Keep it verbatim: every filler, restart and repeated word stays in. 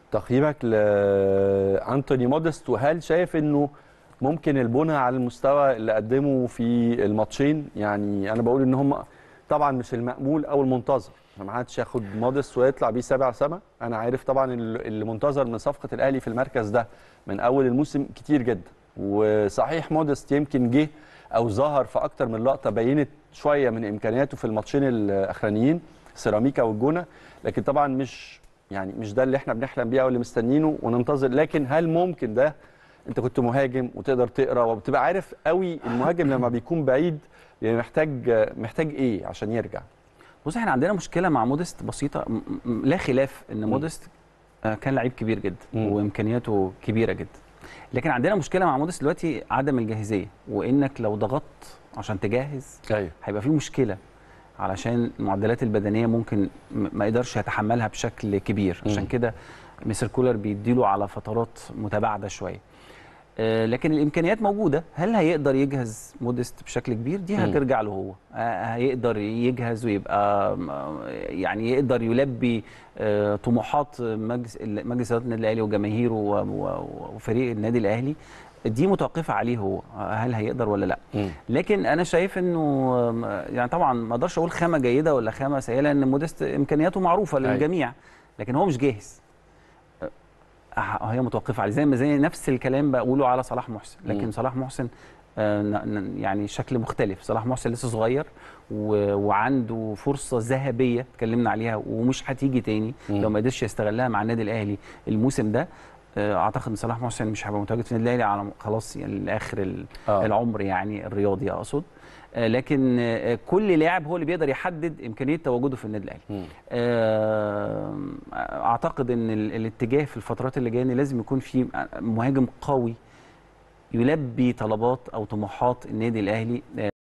تقييمك لأنتوني موديست، وهل شايف انه ممكن البناء على المستوى اللي قدمه في الماتشين؟ يعني انا بقول ان هم طبعا مش المأمول او المنتظر، ما حدش ياخد موديست ويطلع بيه سابع سما. انا عارف طبعا اللي منتظر من صفقه الاهلي في المركز ده من اول الموسم كتير جدا، وصحيح موديست يمكن جه او ظهر في اكتر من لقطه بينت شويه من امكانياته في الماتشين الاخرانيين سيراميكا والجونه، لكن طبعا مش يعني مش ده اللي احنا بنحلم بيه او اللي مستنيينه وننتظر. لكن هل ممكن ده؟ انت كنت مهاجم وتقدر تقرا وبتبقى عارف قوي المهاجم لما بيكون بعيد يعني محتاج محتاج ايه عشان يرجع. بص، احنا عندنا مشكله مع موديست بسيطه، لا خلاف ان موديست كان لعيب كبير جدا م. وامكانياته كبيره جدا، لكن عندنا مشكله مع موديست دلوقتي عدم الجاهزيه، وانك لو ضغطت عشان تجهز أيوه. هيبقى في مشكله، علشان المعدلات البدنيه ممكن ما يقدرش يتحملها بشكل كبير. عشان كده مستر كولر بيديله على فترات متباعده شويه، لكن الامكانيات موجوده. هل هيقدر يجهز موديست بشكل كبير؟ دي هترجع له هو. هيقدر يجهز ويبقى يعني يقدر يلبي طموحات مجلس مجلس اداره النادي الاهلي وجماهيره وفريق النادي الاهلي؟ دي متوقفه عليه هو، هل هيقدر ولا لا. لكن انا شايف انه يعني طبعا ما اقدرش اقول خامه جيده ولا خامه سيئه، لان موديست امكانياته معروفه للجميع، لكن هو مش جاهز. هي متوقفه عليه، زي ما زي نفس الكلام بقوله على صلاح محسن، لكن م. صلاح محسن يعني شكل مختلف. صلاح محسن لسه صغير وعنده فرصه ذهبيه اتكلمنا عليها ومش هتيجي تاني م. لو ما قدرش يستغلها مع النادي الاهلي الموسم ده. اعتقد ان صلاح محسن مش هيبقى متواجد في النادي الاهلي على خلاص يعني لاخر آه. العمر يعني الرياضي اقصد، لكن كل لاعب هو اللي بيقدر يحدد امكانيه تواجده في النادي الاهلي. اعتقد ان الاتجاه في الفترات اللي جايه لازم يكون في مهاجم قوي يلبي طلبات او طموحات النادي الاهلي.